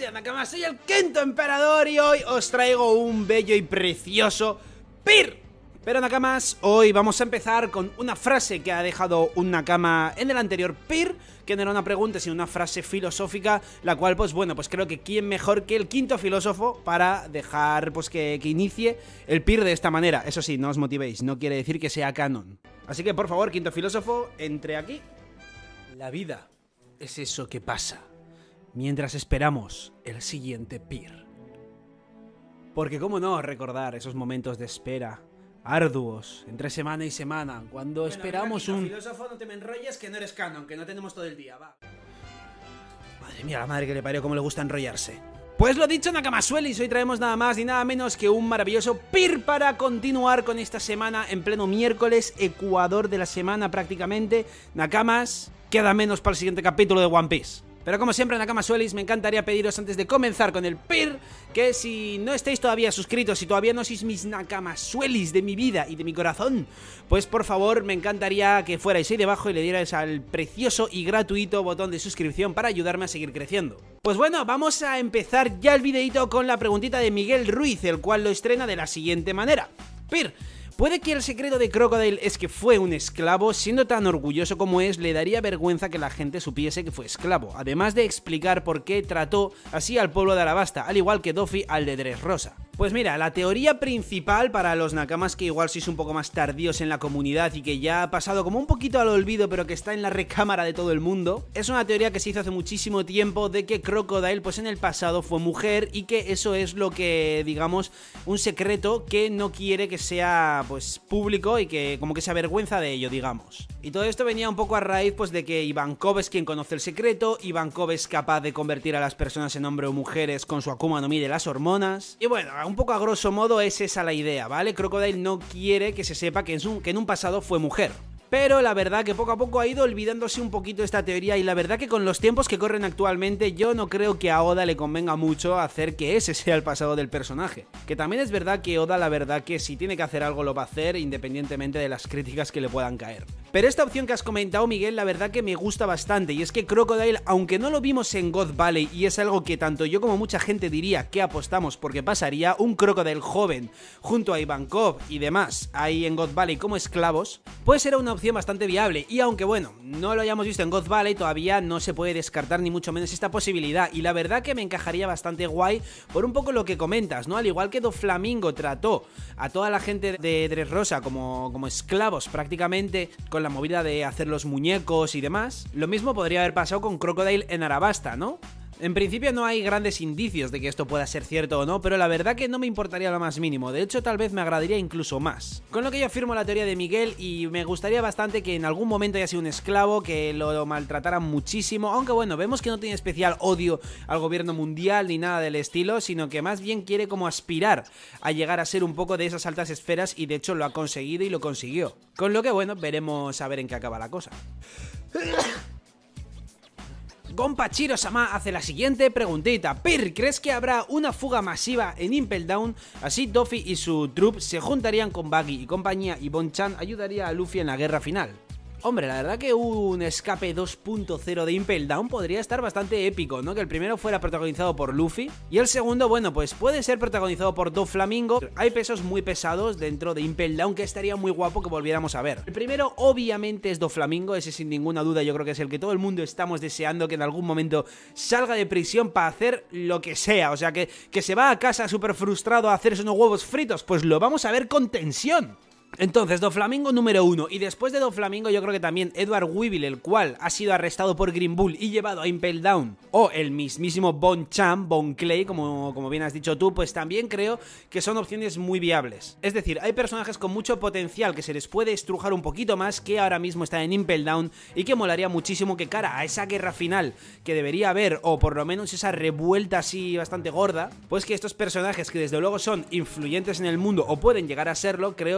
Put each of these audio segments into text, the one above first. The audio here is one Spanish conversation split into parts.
días, Nakamas, soy el quinto emperador y hoy os traigo un bello y precioso PIR. Pero Nakamas, hoy vamos a empezar con una frase que ha dejado un Nakama en el anterior PIR, que no era una pregunta sino una frase filosófica, la cual pues bueno, pues creo que quién mejor que el quinto filósofo para dejar pues que inicie el PIR de esta manera. Eso sí, no os motivéis, no quiere decir que sea canon. Así que por favor, quinto filósofo, entre aquí. La vida es eso que pasa mientras esperamos el siguiente PIR. Porque cómo no recordar esos momentos de espera arduos, entre semana y semana, cuando esperamos un... filósofo, no te me enrolles que no eres canon, que no tenemos todo el día, va. Madre mía, la madre que le parió, cómo le gusta enrollarse. Pues lo dicho, Nakamasuelis, hoy traemos nada más ni nada menos que un maravilloso PIR para continuar con esta semana en pleno miércoles, Ecuador de la semana prácticamente. Nakamas, queda menos para el siguiente capítulo de One Piece. Pero como siempre, Nakamasuelis, me encantaría pediros antes de comenzar con el PIR que si no estáis todavía suscritos, si todavía no sois mis Nakamasuelis de mi vida y de mi corazón, pues por favor me encantaría que fuerais ahí debajo y le dierais al precioso y gratuito botón de suscripción para ayudarme a seguir creciendo. Pues bueno, vamos a empezar ya el videito con la preguntita de Miguel Ruiz, el cual lo estrena de la siguiente manera. PIR: ¿puede que el secreto de Crocodile es que fue un esclavo? Siendo tan orgulloso como es, le daría vergüenza que la gente supiese que fue esclavo, además de explicar por qué trató así al pueblo de Alabasta, al igual que Doffy al de Dressrosa. Pues mira, la teoría principal para los Nakamas que igual sois un poco más tardíos en la comunidad y que ya ha pasado como un poquito al olvido pero que está en la recámara de todo el mundo, es una teoría que se hizo hace muchísimo tiempo de que Crocodile pues en el pasado fue mujer y que eso es lo que, digamos, un secreto que no quiere que sea pues público y que como que se avergüenza de ello, digamos. Y todo esto venía un poco a raíz pues de que Ivankov es quien conoce el secreto, Ivankov es capaz de convertir a las personas en hombre o mujeres con su Akuma no Mi de las hormonas, y bueno, un poco a grosso modo es esa la idea, ¿vale? Crocodile no quiere que se sepa que en un pasado fue mujer. Pero la verdad que poco a poco ha ido olvidándose un poquito esta teoría y la verdad que con los tiempos que corren actualmente yo no creo que a Oda le convenga mucho hacer que ese sea el pasado del personaje. Que también es verdad que Oda la verdad que si tiene que hacer algo lo va a hacer independientemente de las críticas que le puedan caer. Pero esta opción que has comentado, Miguel, la verdad que me gusta bastante y es que Crocodile, aunque no lo vimos en God Valley y es algo que tanto yo como mucha gente diría que apostamos porque pasaría, un Crocodile joven junto a Ivankov y demás ahí en God Valley como esclavos, pues era una opción bastante viable y aunque bueno, no lo hayamos visto en God Valley, todavía no se puede descartar ni mucho menos esta posibilidad y la verdad que me encajaría bastante guay por un poco lo que comentas, ¿no? Al igual que Doflamingo trató a toda la gente de Dressrosa como esclavos prácticamente con la movida de hacer los muñecos y demás, lo mismo podría haber pasado con Crocodile en Alabasta, ¿no? En principio no hay grandes indicios de que esto pueda ser cierto o no, pero la verdad que no me importaría lo más mínimo, de hecho tal vez me agradaría incluso más. Con lo que yo afirmo la teoría de Miguel y me gustaría bastante que en algún momento haya sido un esclavo, que lo maltrataran muchísimo, aunque bueno, vemos que no tiene especial odio al gobierno mundial ni nada del estilo, sino que más bien quiere como aspirar a llegar a ser un poco de esas altas esferas y de hecho lo ha conseguido y lo consiguió. Con lo que bueno, veremos a ver en qué acaba la cosa. Gonpachiro-sama hace la siguiente preguntita. PIR: ¿crees que habrá una fuga masiva en Impel Down? Así Doffy y su troupe se juntarían con Buggy y compañía y Bonchan ayudaría a Luffy en la guerra final. Hombre, la verdad que un escape 2.0 de Impel Down podría estar bastante épico, ¿no? Que el primero fuera protagonizado por Luffy y el segundo, bueno, pues puede ser protagonizado por Doflamingo. Hay pesos muy pesados dentro de Impel Down que estaría muy guapo que volviéramos a ver. El primero obviamente es Doflamingo, ese sin ninguna duda yo creo que es el que todo el mundo estamos deseando que en algún momento salga de prisión para hacer lo que sea, o sea que se va a casa súper frustrado a hacerse unos huevos fritos, pues lo vamos a ver con tensión. Entonces, Doflamingo número 1, y después de Doflamingo yo creo que también Edward Weevil, el cual ha sido arrestado por Green Bull y llevado a Impel Down, o el mismísimo Bonchan, Bon Clay, como bien has dicho tú, pues también creo que son opciones muy viables. Es decir, hay personajes con mucho potencial que se les puede estrujar un poquito más, que ahora mismo están en Impel Down y que molaría muchísimo que cara a esa guerra final que debería haber, o por lo menos esa revuelta así bastante gorda, pues que estos personajes que desde luego son influyentes en el mundo o pueden llegar a serlo, creo que estaría muy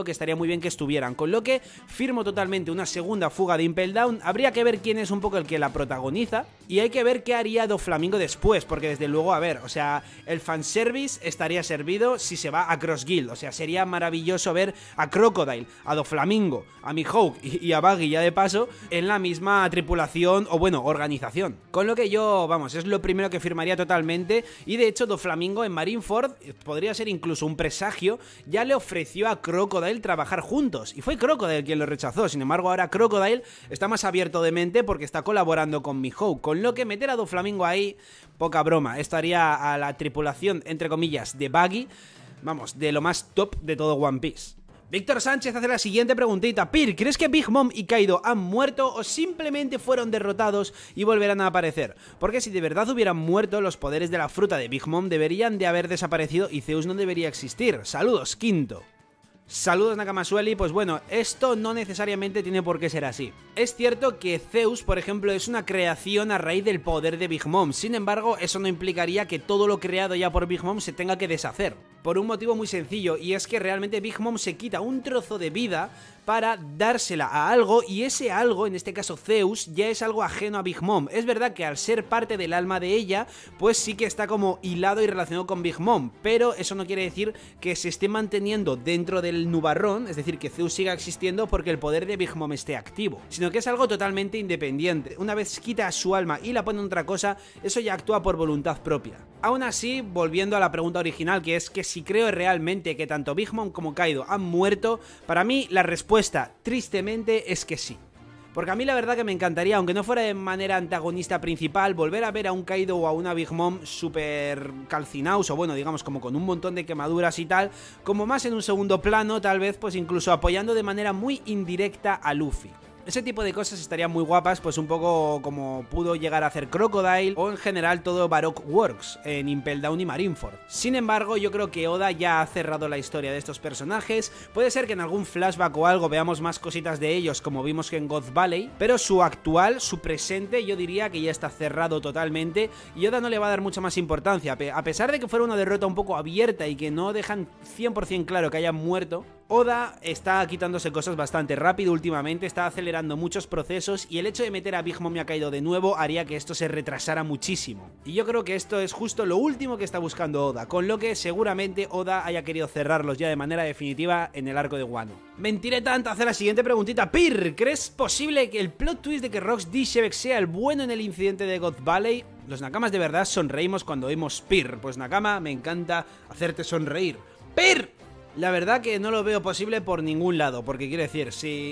muy bien que estuvieran, con lo que firmo totalmente una segunda fuga de Impel Down. Habría que ver quién es un poco el que la protagoniza y hay que ver qué haría Doflamingo después, porque desde luego, a ver, o sea, el fanservice estaría servido si se va a Cross Guild, o sea, sería maravilloso ver a Crocodile, a Doflamingo, a Mihawk y a Buggy ya de paso en la misma tripulación o bueno, organización. Con lo que yo, vamos, es lo primero que firmaría totalmente y de hecho Doflamingo en Marineford podría ser incluso un presagio, ya le ofreció a Crocodile trabajar juntos y fue Crocodile quien lo rechazó. Sin embargo, ahora Crocodile está más abierto de mente porque está colaborando con Mihawk, con lo que meter a Doflamingo ahí, poca broma. Esto haría a la tripulación, entre comillas, de Buggy, vamos, de lo más top de todo One Piece. Víctor Sánchez hace la siguiente preguntita. Pir, ¿crees que Big Mom y Kaido han muerto o simplemente fueron derrotados y volverán a aparecer? Porque si de verdad hubieran muerto, los poderes de la fruta de Big Mom deberían de haber desaparecido y Zeus no debería existir. Saludos, Quinto. Saludos, Nakamasueli. Pues bueno, esto no necesariamente tiene por qué ser así. Es cierto que Zeus, por ejemplo, es una creación a raíz del poder de Big Mom. Sin embargo, eso no implicaría que todo lo creado ya por Big Mom se tenga que deshacer. Por un motivo muy sencillo, y es que realmente Big Mom se quita un trozo de vida para dársela a algo, y ese algo, en este caso Zeus, ya es algo ajeno a Big Mom. Es verdad que al ser parte del alma de ella, pues sí que está como hilado y relacionado con Big Mom, pero eso no quiere decir que se esté manteniendo dentro del nubarrón, es decir, que Zeus siga existiendo porque el poder de Big Mom esté activo, sino que es algo totalmente independiente. Una vez quita su alma y la pone en otra cosa, eso ya actúa por voluntad propia. Aún así, volviendo a la pregunta original, que es que si creo realmente que tanto Big Mom como Kaido han muerto, para mí la respuesta, tristemente, es que sí. Porque a mí la verdad que me encantaría, aunque no fuera de manera antagonista principal, volver a ver a un Kaido o a una Big Mom súper calcinados, o bueno, digamos como con un montón de quemaduras y tal, como más en un segundo plano, tal vez pues incluso apoyando de manera muy indirecta a Luffy. Ese tipo de cosas estarían muy guapas, pues un poco como pudo llegar a hacer Crocodile o en general todo Baroque Works en Impel Down y Marineford. Sin embargo, yo creo que Oda ya ha cerrado la historia de estos personajes. Puede ser que en algún flashback o algo veamos más cositas de ellos, como vimos que en God Valley, pero su actual, su presente, yo diría que ya está cerrado totalmente y Oda no le va a dar mucha más importancia. A pesar de que fuera una derrota un poco abierta y que no dejan 100% claro que hayan muerto, Oda está quitándose cosas bastante rápido últimamente, está acelerando muchos procesos y el hecho de meter a Big Mom y a Kaido de nuevo haría que esto se retrasara muchísimo. Y yo creo que esto es justo lo último que está buscando Oda, con lo que seguramente Oda haya querido cerrarlos ya de manera definitiva en el arco de Wano. Mentiré tanto, hacer la siguiente preguntita. Pir, ¿crees posible que el plot twist de que Rox D. Shebeck sea el bueno en el incidente de God Valley? Los Nakamas de verdad sonreímos cuando oímos Pir. Pues Nakama, me encanta hacerte sonreír. ¡Pir! La verdad que no lo veo posible por ningún lado, porque quiero decir,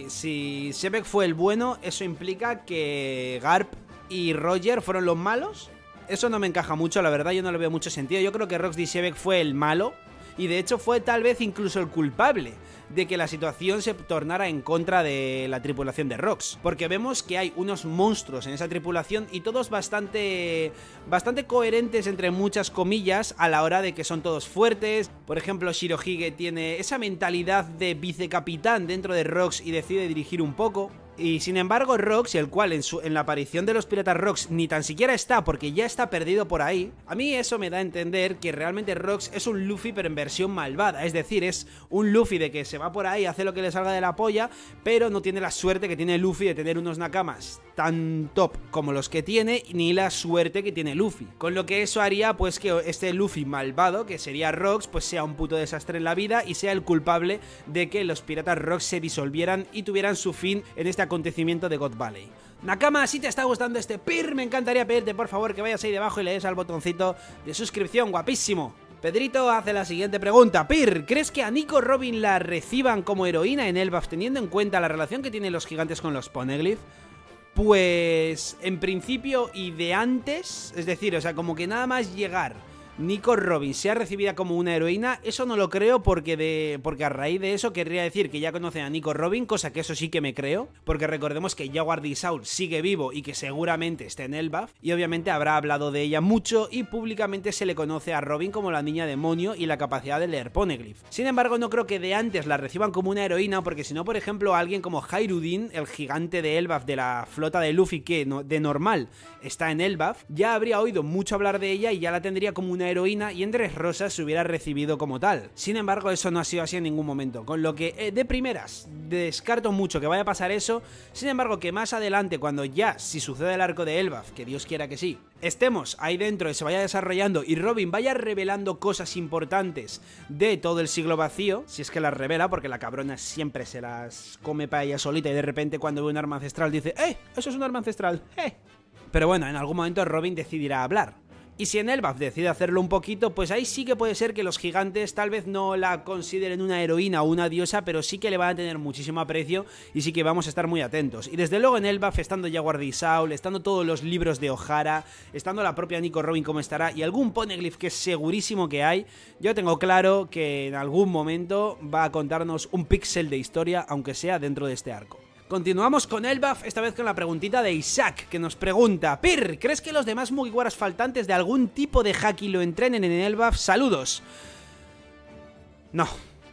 si Shebeck fue el bueno, eso implica que Garp y Roger fueron los malos. Eso no me encaja mucho, la verdad, yo no le veo mucho sentido. Yo creo que Rox D. Shebeck fue el malo y de hecho fue tal vez incluso el culpable de que la situación se tornara en contra de la tripulación de Rox, porque vemos que hay unos monstruos en esa tripulación y todos bastante coherentes entre muchas comillas a la hora de que son todos fuertes. Por ejemplo, Shirohige tiene esa mentalidad de vicecapitán dentro de Rox y decide dirigir un poco. Y sin embargo Rox, el cual en la aparición de los piratas Rox ni tan siquiera está porque ya está perdido por ahí, a mí eso me da a entender que realmente Rox es un Luffy pero en versión malvada, es decir, es un Luffy de que se va por ahí, hace lo que le salga de la polla, pero no tiene la suerte que tiene Luffy de tener unos nakamas tan top como los que tiene, ni la suerte que tiene Luffy, con lo que eso haría pues que este Luffy malvado, que sería Rox, pues sea un puto desastre en la vida y sea el culpable de que los piratas Rox se disolvieran y tuvieran su fin en este acontecimiento de God Valley. Nakama, si te está gustando este Pir, me encantaría pedirte por favor que vayas ahí debajo y le des al botoncito de suscripción, guapísimo. Pedrito hace la siguiente pregunta. Pir, ¿crees que a Nico Robin la reciban como heroína en Elbaf teniendo en cuenta la relación que tienen los gigantes con los Poneglyph? Pues en principio y de antes, es decir, o sea, como que nada más llegar Nico Robin sea recibida como una heroína, eso no lo creo porque a raíz de eso querría decir que ya conocen a Nico Robin, cosa que eso sí que me creo, porque recordemos que Jaguar D. Saul sigue vivo y que seguramente esté en Elbaf, y obviamente habrá hablado de ella mucho y públicamente se le conoce a Robin como la niña demonio y la capacidad de leer Poneglyph. Sin embargo, no creo que de antes la reciban como una heroína, porque si no, por ejemplo, alguien como Hairudin, el gigante de Elbaf de la flota de Luffy que de normal está en Elbaf, ya habría oído mucho hablar de ella y ya la tendría como una heroína y en Dressrosa se hubiera recibido como tal. Sin embargo, eso no ha sido así en ningún momento, con lo que de primeras descarto mucho que vaya a pasar eso. Sin embargo, que más adelante, cuando ya, si sucede el arco de Elbaf, que Dios quiera que sí, estemos ahí dentro y se vaya desarrollando y Robin vaya revelando cosas importantes de todo el siglo vacío, si es que las revela, porque la cabrona siempre se las come para ella solita y de repente cuando ve un arma ancestral dice eso es un arma ancestral, Pero bueno, en algún momento Robin decidirá hablar. Y si en Elbaf decide hacerlo un poquito, pues ahí sí que puede ser que los gigantes tal vez no la consideren una heroína o una diosa, pero sí que le van a tener muchísimo aprecio y sí que vamos a estar muy atentos. Y desde luego en Elbaf, estando Jaguar de Isaul, estando todos los libros de O'Hara, estando la propia Nico Robin como estará y algún poneglyph que es segurísimo que hay, yo tengo claro que en algún momento va a contarnos un píxel de historia, aunque sea dentro de este arco. Continuamos con Elbaf, esta vez con la preguntita de Isaac, que nos pregunta: Pir, ¿crees que los demás Mugiwaras faltantes de algún tipo de haki lo entrenen en Elbaf? Saludos. No.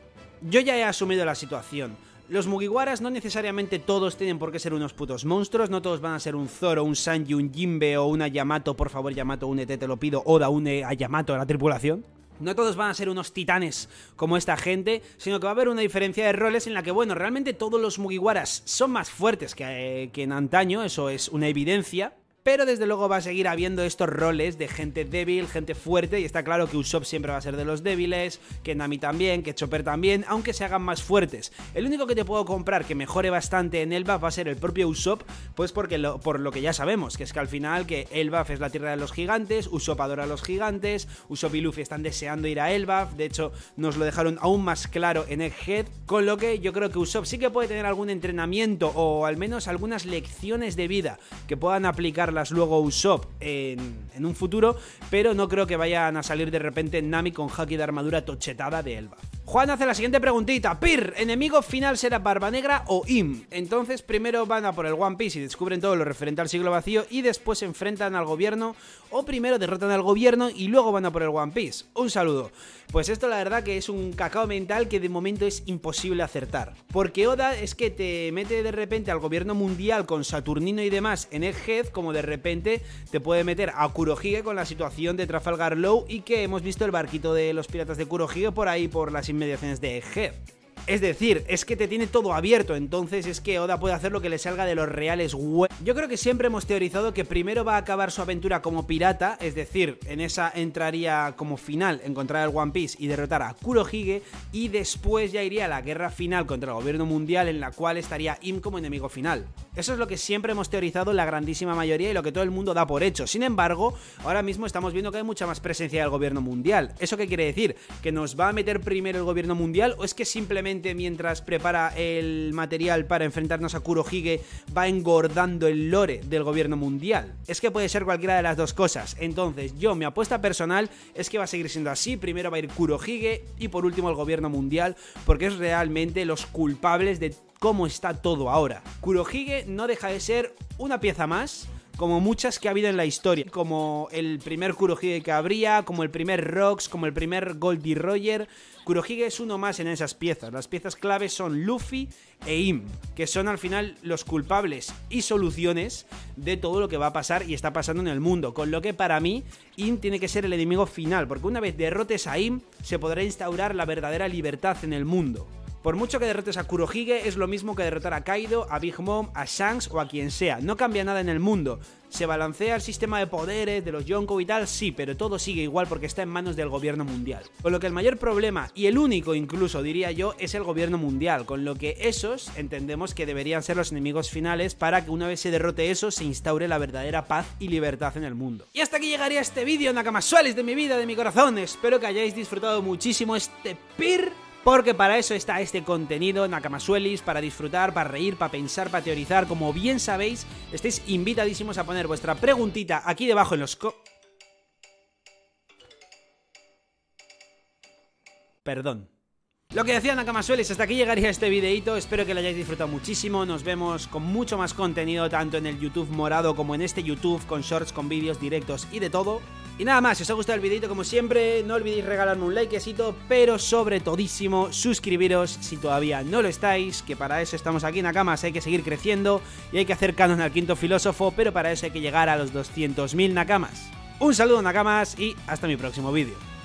Yo ya he asumido la situación. Los Mugiwaras no necesariamente todos tienen por qué ser unos putos monstruos, no todos van a ser un Zoro, un Sanji, un Jinbe o una Yamato, por favor Yamato, únete, te lo pido, Oda, une a Yamato a la tripulación. No todos van a ser unos titanes como esta gente, sino que va a haber una diferencia de roles en la que, bueno, realmente todos los Mugiwaras son más fuertes que en antaño, eso es una evidencia. Pero desde luego va a seguir habiendo estos roles de gente débil, gente fuerte, y está claro que Usopp siempre va a ser de los débiles, que Nami también, que Chopper también, aunque se hagan más fuertes. El único que te puedo comprar que mejore bastante en Elbaf va a ser el propio Usopp, pues por lo que ya sabemos, que es que al final que Elbaf es la tierra de los gigantes, Usopp adora a los gigantes, Usopp y Luffy están deseando ir a Elbaf, de hecho nos lo dejaron aún más claro en Egghead, con lo que yo creo que Usopp sí que puede tener algún entrenamiento o al menos algunas lecciones de vida que puedan aplicarlas luego Usopp en un futuro, pero no creo que vayan a salir de repente Nami con haki de armadura tochetada de Elbaf. Juan hace la siguiente preguntita: Pir, ¿enemigo final será Barba Negra o Im? Entonces primero van a por el One Piece y descubren todo lo referente al siglo vacío y después se enfrentan al gobierno, o primero derrotan al gobierno y luego van a por el One Piece. Un saludo. Pues esto la verdad que es un cacao mental que de momento es imposible acertar, porque Oda es que te mete de repente al gobierno mundial con Saturnino y demás en Egghead, como de repente te puede meter a Kurohige con la situación de Trafalgar Law y que hemos visto el barquito de los piratas de Kurohige por ahí por las inmediaciones de Egghead. Es decir, es que te tiene todo abierto, entonces es que Oda puede hacer lo que le salga de los reales huevos. Yo creo que siempre hemos teorizado que primero va a acabar su aventura como pirata, es decir, en esa entraría como final encontrar el One Piece y derrotar a Kurohige, y después ya iría a la guerra final contra el gobierno mundial, en la cual estaría Im como enemigo final. Eso es lo que siempre hemos teorizado la grandísima mayoría y lo que todo el mundo da por hecho. Sin embargo, ahora mismo estamos viendo que hay mucha más presencia del gobierno mundial. ¿Eso qué quiere decir? ¿Que nos va a meter primero el gobierno mundial o es que simplemente mientras prepara el material para enfrentarnos a Kurohige va engordando el lore del gobierno mundial? Es que puede ser cualquiera de las dos cosas. Entonces mi apuesta personal es que va a seguir siendo así. Primero va a ir Kurohige y por último el gobierno mundial, porque es realmente los culpables de cómo está todo ahora. Kurohige no deja de ser una pieza más, como muchas que ha habido en la historia, como el primer Kurohige que habría, como el primer Rocks, como el primer Goldie Roger. Kurohige es uno más en esas piezas. Las piezas claves son Luffy e Im, que son al final los culpables y soluciones de todo lo que va a pasar y está pasando en el mundo, con lo que para mí Im tiene que ser el enemigo final, porque una vez derrotes a Im se podrá instaurar la verdadera libertad en el mundo. Por mucho que derrotes a Kurohige, es lo mismo que derrotar a Kaido, a Big Mom, a Shanks o a quien sea. No cambia nada en el mundo. ¿Se balancea el sistema de poderes de los Yonko y tal? Sí, pero todo sigue igual porque está en manos del gobierno mundial. Con lo que el mayor problema, y el único incluso diría yo, es el gobierno mundial. Con lo que esos entendemos que deberían ser los enemigos finales para que una vez se derrote eso, se instaure la verdadera paz y libertad en el mundo. Y hasta aquí llegaría este vídeo, Nakamasuelis de mi vida, de mi corazón. Espero que hayáis disfrutado muchísimo este PIR, porque para eso está este contenido, Nakamasuelis, para disfrutar, para reír, para pensar, para teorizar. Como bien sabéis, estáis invitadísimos a poner vuestra preguntita aquí debajo en los Perdón. Lo que decía Nakamasuelis, hasta aquí llegaría este videito, espero que lo hayáis disfrutado muchísimo, nos vemos con mucho más contenido tanto en el YouTube morado como en este YouTube, con shorts, con vídeos, directos y de todo. Y nada más, si os ha gustado el videito como siempre, no olvidéis regalarme un likecito, pero sobre todísimo, suscribiros si todavía no lo estáis, que para eso estamos aquí en Nakamas, hay que seguir creciendo y hay que hacer canon al quinto filósofo, pero para eso hay que llegar a los 200.000 Nakamas. Un saludo, Nakamas, y hasta mi próximo vídeo.